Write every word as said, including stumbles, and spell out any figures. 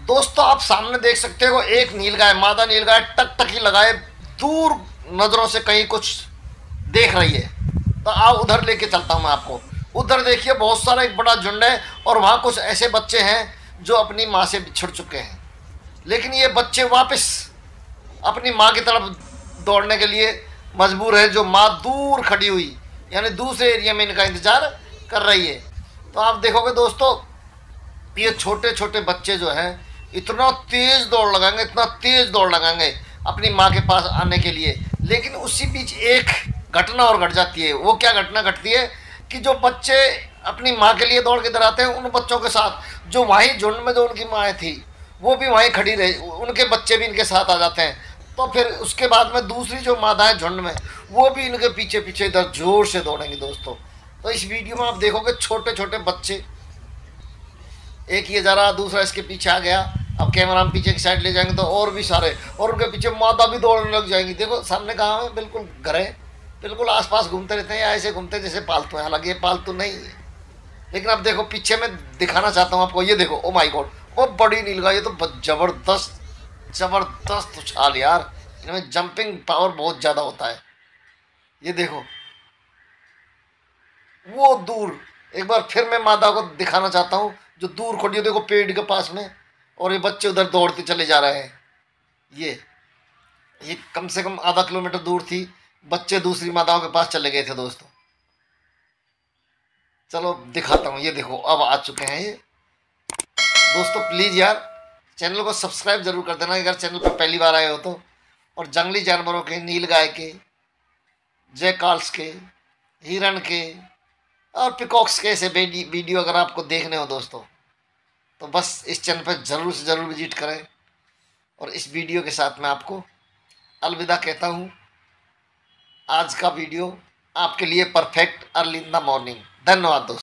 दोस्तों आप सामने देख सकते हो एक नीलगाय, मादा नीलगाय टकटकी लगाए दूर नजरों से कहीं कुछ देख रही है। तो आओ उधर लेके चलता हूँ मैं आपको। उधर देखिए बहुत सारा एक बड़ा झुंड है और वहाँ कुछ ऐसे बच्चे हैं जो अपनी माँ से बिछड़ चुके हैं, लेकिन ये बच्चे वापस अपनी माँ की तरफ दौड़ने के लिए मजबूर है, जो माँ दूर खड़ी हुई यानी दूसरे एरिया में इनका इंतजार कर रही है। तो आप देखोगे दोस्तों ये छोटे छोटे बच्चे जो हैं इतना तेज दौड़ लगाएंगे, इतना तेज दौड़ लगाएंगे अपनी माँ के पास आने के लिए, लेकिन उसी बीच एक घटना और घट जाती है। वो क्या घटना घटती है कि जो बच्चे अपनी माँ के लिए दौड़ के इधर आते हैं, उन बच्चों के साथ जो वहीं झुंड में जो उनकी माएँ थी वो भी वहीं खड़ी रही, उनके बच्चे भी इनके साथ आ जाते हैं। तो फिर उसके बाद में दूसरी जो मादाएं झुंड में वो भी इनके पीछे पीछे इधर जोर से दौड़ेंगी दोस्तों। तो इस वीडियो में आप देखोगे छोटे छोटे बच्चे, एक ये जा रहा, दूसरा इसके पीछे आ गया। अब कैमरा हम पीछे की साइड ले जाएंगे तो और भी सारे, और उनके पीछे मादा भी दौड़ने लग जाएंगी। देखो सामने कहाँ है, बिल्कुल घर है, बिल्कुल आसपास घूमते रहते हैं या ऐसे घूमते हैं जैसे पालतू है, हालांकि ये पालतू नहीं है। लेकिन अब देखो पीछे मैं दिखाना चाहता हूँ आपको, ये देखो ओ माय गॉड, वो बड़ी नीलगाय, ये तो जबरदस्त जबरदस्त उछाल यार, इनमें जंपिंग पावर बहुत ज़्यादा होता है। ये देखो वो दूर, एक बार फिर मैं मादा को दिखाना चाहता हूँ जो दूर खड़ी है, देखो पेड़ के पास में, और ये बच्चे उधर दौड़ते चले जा रहे हैं। ये ये कम से कम आधा किलोमीटर दूर थी, बच्चे दूसरी मादाओं के पास चले गए थे दोस्तों। चलो दिखाता हूँ, ये देखो अब आ चुके हैं ये दोस्तों। प्लीज़ यार चैनल को सब्सक्राइब जरूर कर देना अगर चैनल पर पहली बार आए हो तो। और जंगली जानवरों के, नीलगाय के, जयकाल्स के, हिरण के और पिकॉक्स के ऐसे वीडियो अगर आपको देखने हो दोस्तों, तो बस इस चैनल पर ज़रूर से ज़रूर विजिट करें। और इस वीडियो के साथ मैं आपको अलविदा कहता हूँ। आज का वीडियो आपके लिए perfect early in the morning. धन्यवाद दोस्तों।